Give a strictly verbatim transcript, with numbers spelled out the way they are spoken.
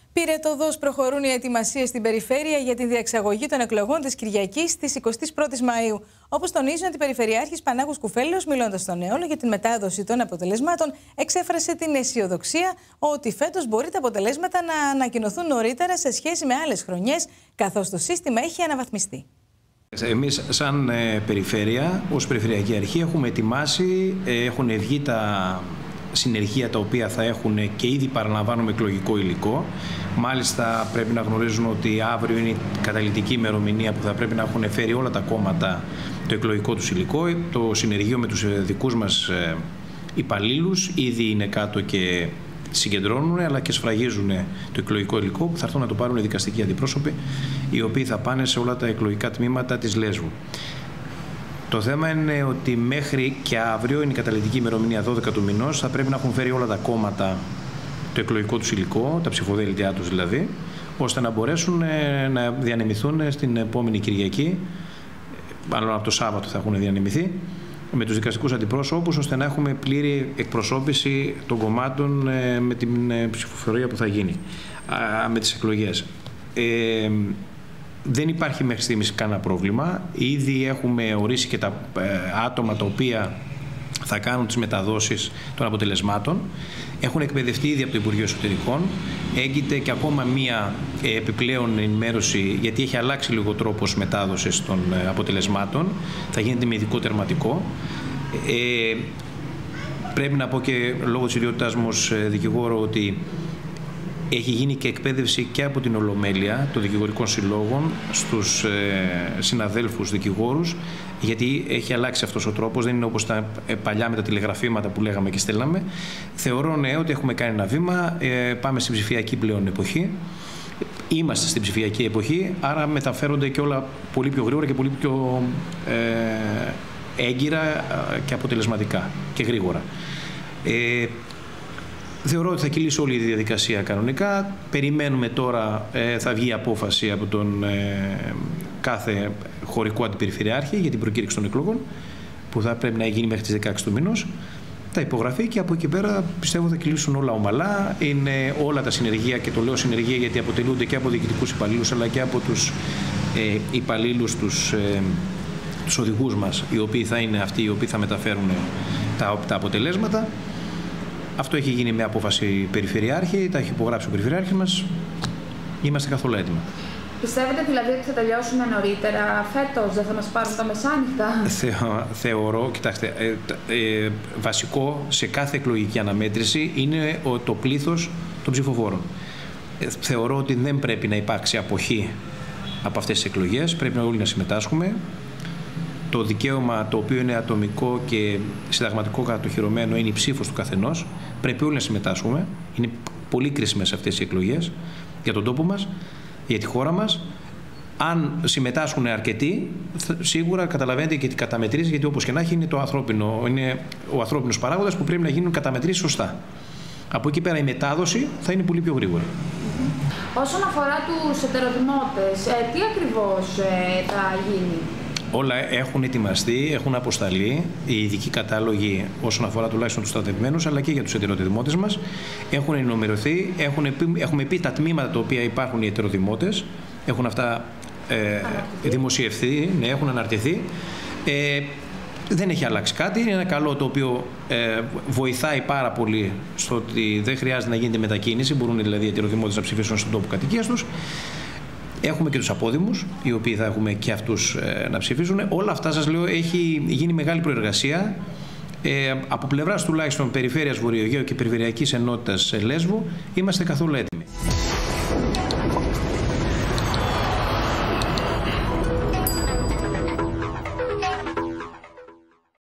Πυρετωδώς προχωρούν οι ετοιμασίες στην περιφέρεια για τη διεξαγωγή των εκλογών της Κυριακής της εικοστής πρώτης Μαΐου. Όπως τονίζει ο Αντιπεριφερειάρχης Πανάγος Κουφέλεος, μιλώντας στον Αιώλο για την μετάδοση των αποτελεσμάτων, εξέφρασε την αισιοδοξία ότι φέτος μπορεί τα αποτελέσματα να ανακοινωθούν νωρίτερα σε σχέση με άλλες χρονιές, καθώς το σύστημα έχει αναβαθμιστεί. Εμείς σαν ε, περιφέρεια, ως Περιφερειακή Αρχή, έχουμε ετοιμάσει, ε, έχουν βγει τα συνεργεία τα οποία θα έχουν και ήδη παραλαμβάνουμε εκλογικό υλικό. Μάλιστα πρέπει να γνωρίζουν ότι αύριο είναι η καταλυτική ημερομηνία που θα πρέπει να έχουν φέρει όλα τα κόμματα το εκλογικό τους υλικό. Το συνεργείο με τους δικούς μας ε, υπαλλήλους ήδη είναι κάτω και συγκεντρώνουν αλλά και σφραγίζουν το εκλογικό υλικό που θα έρθουν να το πάρουν οι δικαστικοί αντιπρόσωποι, οι οποίοι θα πάνε σε όλα τα εκλογικά τμήματα της Λέσβου. Το θέμα είναι ότι μέχρι και αύριο, είναι η καταλυτική ημερομηνία δώδεκα του μηνός, θα πρέπει να έχουν φέρει όλα τα κόμματα το εκλογικό τους υλικό, τα ψηφοδέλτια τους δηλαδή, ώστε να μπορέσουν να διανεμηθούν στην επόμενη Κυριακή, μάλλον από το Σάββατο θα έχουν διανεμηθεί, με τους δικαστικούς αντιπρόσωπους, ώστε να έχουμε πλήρη εκπροσώπηση των κομμάτων με την ψηφοφορία που θα γίνει, με τις εκλογές. Ε, δεν υπάρχει μέχρι στιγμής κανένα πρόβλημα. Ήδη έχουμε ορίσει και τα άτομα τα οποία θα κάνουν τις μεταδόσεις των αποτελεσμάτων. Έχουν εκπαιδευτεί ήδη από το Υπουργείο Εσωτερικών. Έγκυται και ακόμα μία επιπλέον ενημέρωση, γιατί έχει αλλάξει λίγο τρόπος μετάδοσης των αποτελεσμάτων. Θα γίνεται με ειδικό τερματικό. Ε, πρέπει να πω και λόγω της ιδιότητάς μου ως δικηγόρο ότι έχει γίνει και εκπαίδευση και από την Ολομέλεια των δικηγορικών συλλόγων στους ε, συναδέλφους δικηγόρους, γιατί έχει αλλάξει αυτός ο τρόπος, δεν είναι όπως τα παλιά με τα τηλεγραφήματα που λέγαμε και στέλναμε. Θεωρώ ναι ότι έχουμε κάνει ένα βήμα, ε, πάμε στην ψηφιακή πλέον εποχή. Είμαστε στην ψηφιακή εποχή, άρα μεταφέρονται και όλα πολύ πιο γρήγορα και πολύ πιο ε, έγκυρα και αποτελεσματικά και γρήγορα. Ε, Θεωρώ ότι θα κυλήσει όλη η διαδικασία κανονικά. Περιμένουμε τώρα, ε, θα βγει η απόφαση από τον ε, κάθε χωρικό αντιπεριφερειάρχη για την προκήρυξη των εκλογών, που θα πρέπει να γίνει μέχρι τις δεκαέξι του μηνός. Θα υπογραφεί και από εκεί πέρα πιστεύω θα κυλήσουν όλα ομαλά. Είναι όλα τα συνεργεία, και το λέω συνεργεία γιατί αποτελούνται και από διοικητικούς υπαλλήλους αλλά και από τους ε, υπαλλήλους, τους, ε, τους οδηγούς μας, οι οποίοι θα είναι αυτοί οι οποίοι θα μεταφέρουν τα, τα αποτελέσματα. Αυτό έχει γίνει με απόφαση Περιφερειάρχη, τα έχει υπογράψει ο Περιφερειάρχης μας. Είμαστε καθόλου έτοιμοι. Πιστεύετε δηλαδή ότι θα τελειώσουμε νωρίτερα φέτος, δεν θα μας πάρουν τα μεσάνυχτα? Θεω, θεωρώ, κοιτάξτε, ε, ε, βασικό σε κάθε εκλογική αναμέτρηση είναι ο, το πλήθος των ψηφοφόρων. Ε, θεωρώ ότι δεν πρέπει να υπάρξει αποχή από αυτές τις εκλογές, πρέπει όλοι να συμμετάσχουμε. Το δικαίωμα το οποίο είναι ατομικό και συνταγματικό κατοχυρωμένο είναι η ψήφος του καθενός. Πρέπει όλοι να συμμετάσχουμε. Είναι πολύ κρίσιμες αυτές οι εκλογές για τον τόπο μας, για τη χώρα μας. Αν συμμετάσχουν αρκετοί, σίγουρα καταλαβαίνετε και τι καταμετρήσεις, γιατί όπως και να έχει είναι, το ανθρώπινο, είναι ο ανθρώπινος παράγοντας που πρέπει να γίνουν καταμετρήσεις σωστά. Από εκεί πέρα η μετάδοση θα είναι πολύ πιο γρήγορη. Όσον αφορά τους ετεροδημότες, τι ακριβώς θα γίνει? Όλα έχουν ετοιμαστεί, έχουν αποσταλεί οι ειδικοί κατάλογοι όσον αφορά τουλάχιστον τους στρατευμένους, αλλά και για τους ετεροδημότες μας. Έχουν ενημερωθεί, έχουν πει, έχουμε πει τα τμήματα τα οποία υπάρχουν οι ετεροδημότες, έχουν αυτά ε, δημοσιευθεί, ναι, έχουν αναρτηθεί. Ε, δεν έχει αλλάξει κάτι, είναι ένα καλό το οποίο ε, βοηθάει πάρα πολύ στο ότι δεν χρειάζεται να γίνεται μετακίνηση, μπορούν δηλαδή οι ετεροδημότες να ψηφίσουν στον τόπο κατοικίας τους. Έχουμε και τους απόδημους, οι οποίοι θα έχουμε και αυτούς ε, να ψηφίσουν. Όλα αυτά, σας λέω, έχει γίνει μεγάλη προεργασία. Ε, από πλευράς τουλάχιστον Περιφέρειας Βορειοαιγαίου και Περιφερειακής Ενότητας Λέσβου, είμαστε καθόλου έτοιμοι.